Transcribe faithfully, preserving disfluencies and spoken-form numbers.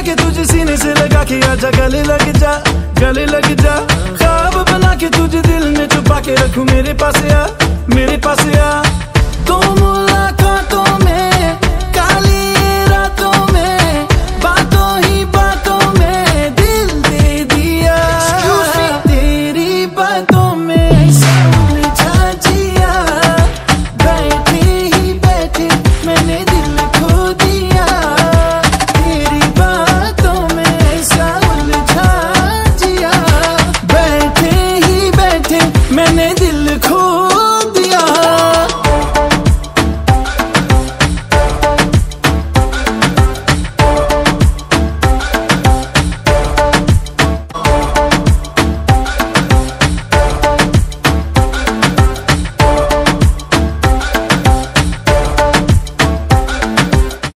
के तुझे सीने से लगा के आजा, गले लग जा, गले लग जा। ख्वाब बना के तुझे दिल में छुपा के रखूं, मेरे पास आ, मेरे पास आ।